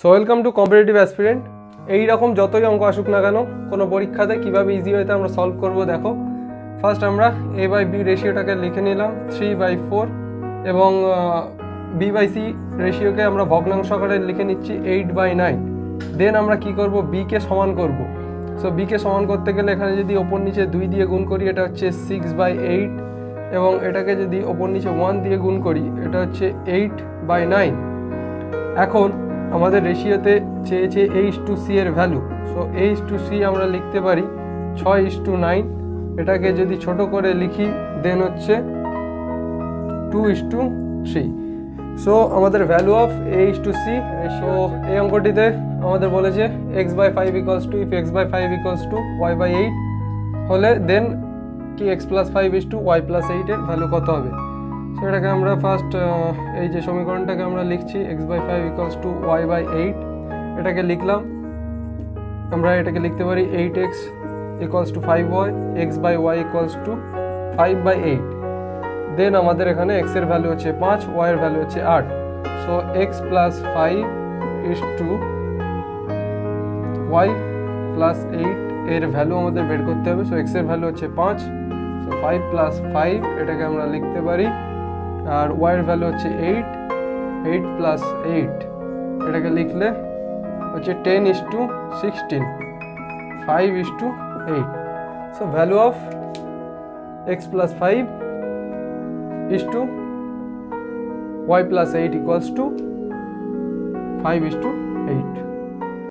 So welcome to competitive aspirant. এইরকম যতই অঙ্ক আসুক না কেন কোনো পরীক্ষাতে কীভাবে ইজি ওয়েতে আমরা সলভ করব দেখো। ফার্স্ট আমরা a/b রেশিওটাকে লিখে নিলাম 3/4 এবং b/c রেশিওকে আমরা ভগ্নাংশ আকারে লিখে নিচ্ছি 8/9। দেন আমরা কি করব, b কে সমান করব। সো b কে সমান করতে গেলে এখানে যদি ওপর নিচে 2 দিয়ে গুণ করি এটা হচ্ছে 6/8 এবং এটাকে যদি ওপর নিচে 1 দিয়ে গুণ করি এটা হচ্ছে 8/9। এখন আমাদের রেশিওতে চেয়েছে a/c এর ভ্যালু। সো a/c আমরা লিখতে পারি 6:9। এটাকে যদি ছোট করে লিখি দেন হচ্ছে 2:3। সো আমাদের ভ্যালু অফ a/c রেশিও এই অঙ্কটিতে আমাদের বলেছে x/5 = if x/5 = y/8 হলে দেন কি x+5 = y+8 এর ভ্যালু কত হবে। সো এটাকে আমরা ফার্স্ট এই যে সমীকরণটাকে আমরা লিখছি x/5 = y/8। এটাকে লিখলাম, আমরা এটাকে লিখতে পারি 8x = 5y, x/y = 5/8। দেন আমাদের এখানে x এর ভ্যালু হচ্ছে 5, y এর ভ্যালু হচ্ছে 8। সো x+5 = y+8 এর ভ্যালু আমাদের বের করতে হবে। সো x এর ভ্যালু হচ্ছে 5, সো 5 + 5 এটাকে আমরা লিখতে পারি, আর y এর ভ্যালু হচ্ছে 8, 8 + 8 এটাকে লিখলে হচ্ছে 10:16, 5:8। So value of x+5 y+8 = 5:8।